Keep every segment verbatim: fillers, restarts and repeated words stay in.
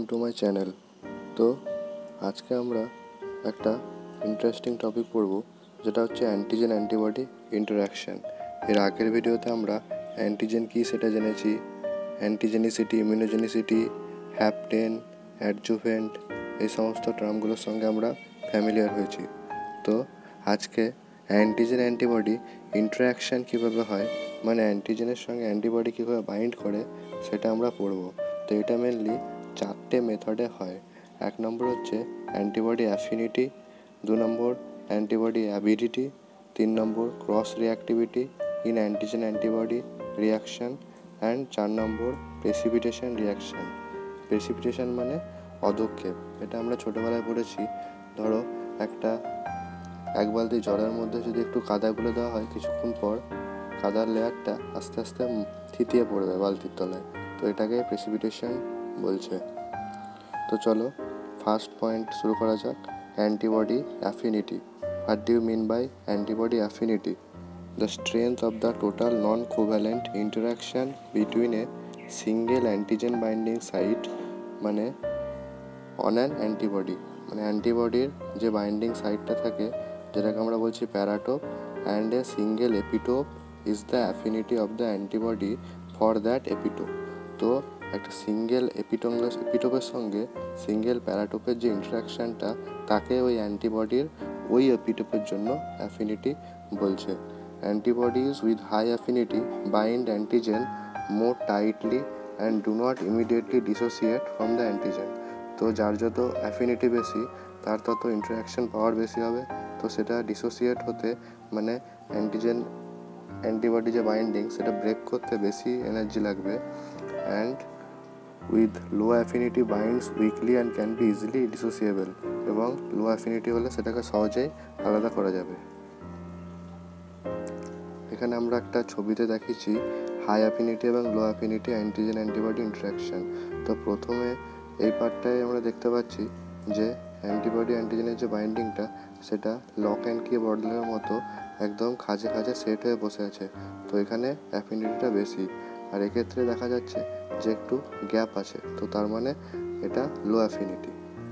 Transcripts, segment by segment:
To my channel. তো আজকে আমরা একটা ইন্টারেস্টিং টপিক পড়ব, যেটা হচ্ছে অ্যান্টিজেন অ্যান্টিবডি ইন্টারঅ্যাকশন। এর আগের ভিডিওতে আমরা অ্যান্টিজেন কী সেটা জেনেছি, অ্যান্টিজেনিসিটি, ইমিউনোজেনিসিটি, হ্যাপটেন, অ্যাডজুভেন্ট, এই সমস্ত টার্মগুলোর সঙ্গে আমরা ফ্যামিলিয়ার হয়েছি। তো আজকে অ্যান্টিজেন অ্যান্টিবডি ইন্টারঅ্যাকশন কীভাবে হয়, মানে অ্যান্টিজেনের সঙ্গে অ্যান্টিবডি কীভাবে বাইন্ড করে, সেটা আমরা পড়ব। তো এটা মেনলি চারটে মেথডে হয়। এক নম্বর হচ্ছে অ্যান্টিবডি অ্যাফিনিটি, দু নম্বর অ্যান্টিবডি অ্যাভিডিটি, তিন নম্বর cross reactivity in antigen antibody reaction, and চার নম্বর প্রেসিপিটেশন রিয়াকশন। প্রেসিপিটেশন মানে অধক্ষেপ। এটা আমরা ছোটোবেলায় পড়েছি। ধরো একটা এক বালতি জলের মধ্যে যদি একটু কাদা গুলে দেওয়া হয়, কিছুক্ষণ পর কাদার লেয়ারটা আস্তে আস্তে থিতিয়ে পড়বে বালতির তলায়। তো এটাকে প্রেসিপিটেশন বলছে। তো চলো ফার্স্ট পয়েন্ট শুরু করা যাক। Antibody affinity. What do you mean by antibody affinity? The strength of the total non covalent interaction between a single antigen binding site, মানে অন অ্যান অ্যান্টিবডি, মানে অ্যান্টিবডির যে বাইন্ডিং সাইটটা থাকে, যেটাকে আমরা বলছি paratope, and a single epitope is the affinity of the antibody for that epitope. তো একটা সিঙ্গেল এপিটোঙ্গাস এপিটোপের সঙ্গে সিঙ্গেল প্যারাটোপের যে ইন্টারাকশানটা, তাকে ওই অ্যান্টিবডির ওই এপিটোপের জন্য অ্যাফিনিটি বলছে। Antibodies with high affinity bind antigen more tightly and do not immediately dissociate from the antigen. তো যার যত অ্যাফিনিটি বেশি, তার তত ইন্টারাকশান পাওয়ার বেশি হবে। তো সেটা ডিসোসিয়েট হতে, মানে অ্যান্টিজেন অ্যান্টিবডি যে বাইন্ডিং, সেটা ব্রেক করতে বেশি এনার্জি লাগবে। And with low affinity binds weakly and can be easily dissociable. এবং লো অ্যাফিনিটি হলে সেটাকে সহজেই আলাদা করা যাবে। এখানে আমরা একটা ছবিতে দেখিয়েছি হাই অ্যাফিনিটি এবং low affinity antigen antibody interaction. তো প্রথমে এই পার্টটায় আমরা দেখতে পাচ্ছি যে অ্যান্টিবডি অ্যান্টিজেনের যে বাইন্ডিংটা, সেটা লক অ্যান্ড কি বটলের মতো একদম খাঁজে খাঁজে সেট হয়ে বসে আছে। তো এখানে অ্যাফিনিটিটা বেশি, আর এক্ষেত্রে দেখা যাচ্ছে যে একটু গ্যাপ আছে। তো তার মানে এটা low affinity.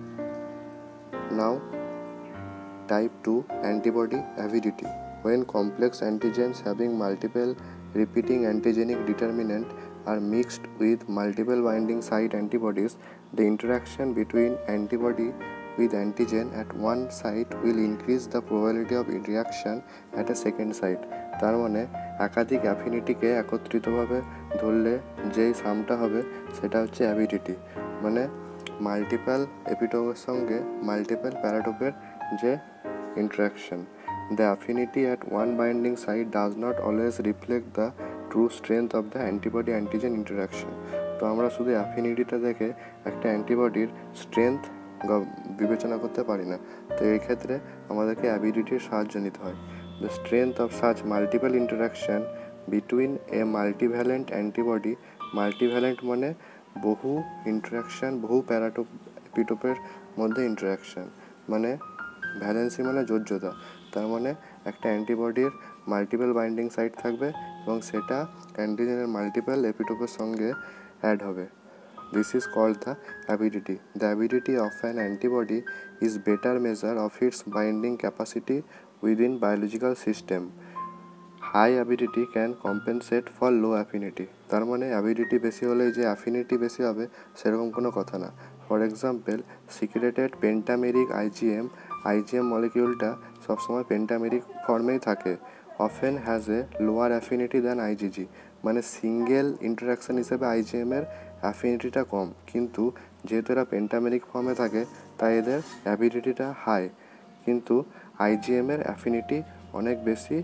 Now type two antibody avidity. When complex antigens having multiple repeating antigenic determinant are mixed with multiple binding site antibodies, the interaction between antibody with antigen at one site will increase the probability of reaction at a second site. তার মানে একাধিক অ্যাফিনিটিকে একত্রিতভাবে ধরলে যেই সামটা হবে, সেটা হচ্ছে অ্যাভিডিটি, মানে মাল্টিপল এপিটোপের সঙ্গে মাল্টিপল প্যারাটোপের যে interaction. The affinity at one binding site does not always reflect the true strength of the antibody-antigen interaction. তো আমরা শুধু অ্যাফিনিটিটা দেখে একটা অ্যান্টিবডির স্ট্রেংথ বিবেচনা করতে পারি না। তো এই ক্ষেত্রে আমাদেরকে অ্যাভিডিটির সাহায্য নিতে হয়। The strength of such multiple interaction between a multivalent antibody, multivalent মানে বহু ইন্টারাকশান, বহু প্যারাটোপ এপিটোপের মধ্যে ইন্টারাকশান, মানে ভ্যালেন্সি মানে যোজ্যতা। তার মানে একটা অ্যান্টিবডির মাল্টিপল বাইন্ডিং সাইট থাকবে এবং সেটা অ্যান্টিজেনের মাল্টিপল এপিটোপের সঙ্গে অ্যাড হবে। This is called the avidity. The avidity of an antibody is better measure of its binding capacity within biological system. High avidity can compensate for low affinity. তার মানে অ্যাভিডিটি বেশি হলেই যে অ্যাফিনিটি বেশি হবে, সেরকম কোনো কথা না। For example, secreted pentameric IgM IgM মলিকিউলটা সবসময় পেন্টামেরিক ফর্মেই থাকে। Often has a lower affinity than IgG, মানে সিঙ্গেল ইন্টারাকশান হিসেবে আইজিএমের অ্যাফিনিটিটা কম, কিন্তু যেহেতু এরা পেন্টামেরিক ফর্মে থাকে, তাই এদের অ্যাভিডিটিটা হাই। কিন্তু আইজিএমের অ্যাফিনিটি অনেক বেশি,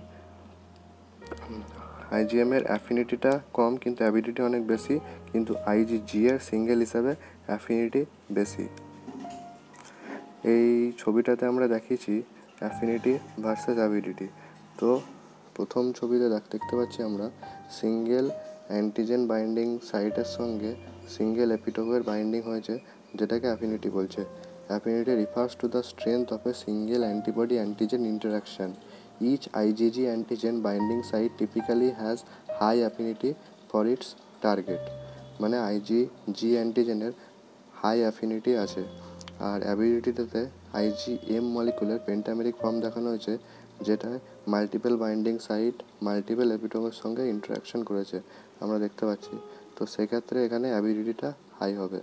আইজিএমের অ্যাফিনিটিটা কম কিন্তু অ্যাভিডিটি অনেক বেশি, কিন্তু আইজিজি এর সিঙ্গেল হিসাবে অ্যাফিনিটি বেশি। এই ছবিটাতে আমরা দেখিয়েছি অ্যাফিনিটি ভার্সেস অ্যাভিডিটি। তো প্রথম ছবিতে দেখতে পাচ্ছি আমরা সিঙ্গেল অ্যান্টিজেন বাইন্ডিং সাইটের সঙ্গে সিঙ্গেল এপিটোপের বাইন্ডিং হয়েছে, যেটাকে অ্যাফিনিটি বলছে। Affinity refers to the strength of a single antibody antigen interaction. Each IgG antigen binding site typically has high affinity for its target, মানে আইজিজি অ্যান্টিজেনের হাই অ্যাফিনিটি আছে। আর অ্যাবিলিটিটাতে IgM মলিকুলের পেন্টামেরিক form দেখানো হয়েছে, যেটা মাল্টিপল বাইন্ডিং সাইট মাল্টিপল এপিটোমের সঙ্গে interaction করেছে আমরা দেখতে পাচ্ছি। তো সেক্ষেত্রে এখানে অ্যাবিলিটিটা হাই হবে।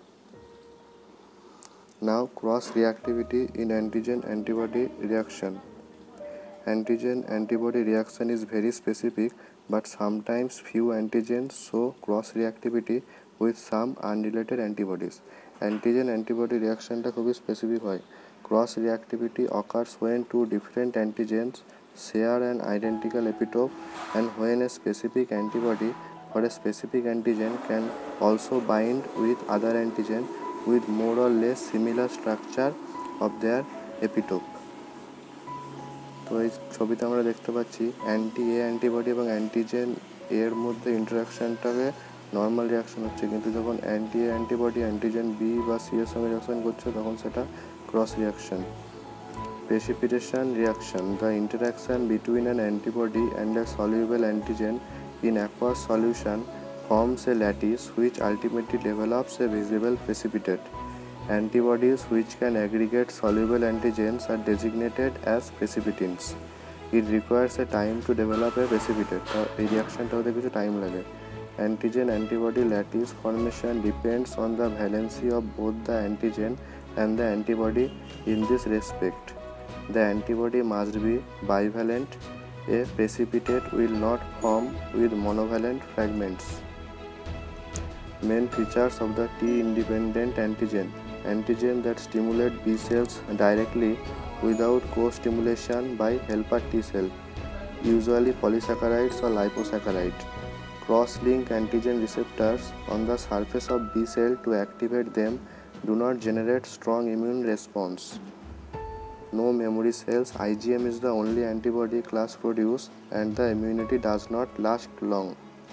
Now cross reactivity in antigen antibody reaction. Antigen antibody reaction is very specific, but sometimes few antigens show cross reactivity with some unrelated antibodies. Antigen antibody reaction টা খুবই স্পেসিফিক হয়। Cross reactivity occurs when two different antigens share an identical epitope and when a specific antibody for a specific antigen can also bind with other antigen with more or less similar structure of their epitope. তো এই ছবিতে আমরা দেখতে পাচ্ছি anti A antibody এবং antigen এর মধ্যে ইন্টারাকশানটাকে নর্মাল রিয়াকশন হচ্ছে, কিন্তু যখন anti A antibody antigen B বা সি এর সঙ্গে রিয়াকশন করছে তখন সেটা cross reaction. Precipitation reaction, the interaction between an antibody and a soluble antigen in aqueous solution forms a lattice which ultimately develops a visible precipitate. Antibodies which can aggregate soluble antigens are designated as precipitants. It requires a time to develop a precipitate. এই রিয়াকশনটা হতে কিছু time লাগে। Antigen antibody lattice formation depends on the valency of both the antigen and the antibody. In this respect, the antibody must be bivalent. A precipitate will not form with monovalent fragments. Main features of the T-independent antigen. Antigen that stimulate B cells directly without co-stimulation by helper T cell, usually polysaccharides or liposaccharide. Cross-link antigen receptors on the surface of B cell to activate them do not generate strong immune response. No memory cells. I G M is the only antibody class produced and the immunity does not last long.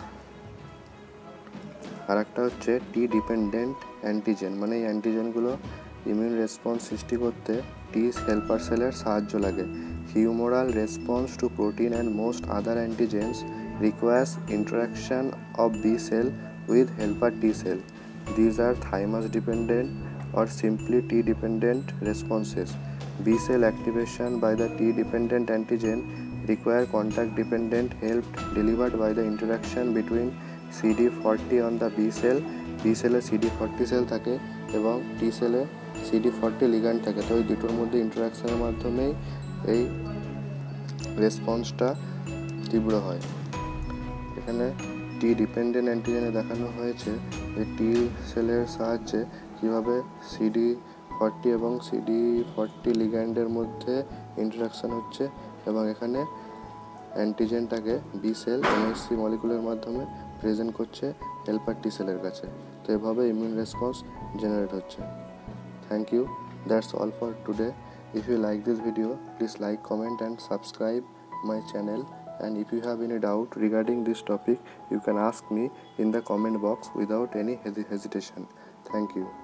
আর একটা হচ্ছে টি dependent antigen, মানে এই অ্যান্টিজেনগুলো immune response সৃষ্টি করতে টি helper সেলের সাহায্য লাগে। Humoral response to protein and most other antigens requires interaction of B cell with helper T cell. These are thymus dependent or simply T dependent responses. B cell activation by the T dependent antigen require contact dependent help delivered by the interaction between C D forty on the B cell. B cell এ C D forty cell থাকে এবং T সেলে C D forty ligand থাকে। তো এই দুটোর মধ্যে ইন্টারাকশনের মাধ্যমেই এই রেসপন্সটা তীব্র হয়। এখানে টি ডিপেন্ডেন্ট অ্যান্টিজেনে দেখানো হয়েছে যে টি সেলের সাহায্যে কীভাবে সিডি ফর্টি এবং সিডি ফর্টি লিগ্যান্ডের মধ্যে ইন্টারাকশান হচ্ছে এবং এখানে অ্যান্টিজেনটাকে বি সেল এমএসসি মলিকুলের মাধ্যমে প্রেজেন্ট করছে হেল্পার টি সেলের কাছে। তো এভাবে ইমিউন রেসপন্স জেনারেট হচ্ছে। Thank you, that's all for today. If you like this video, please like, comment and subscribe my channel. And if you have any doubt regarding this topic, you can ask me in the comment box without any hesitation. Thank you.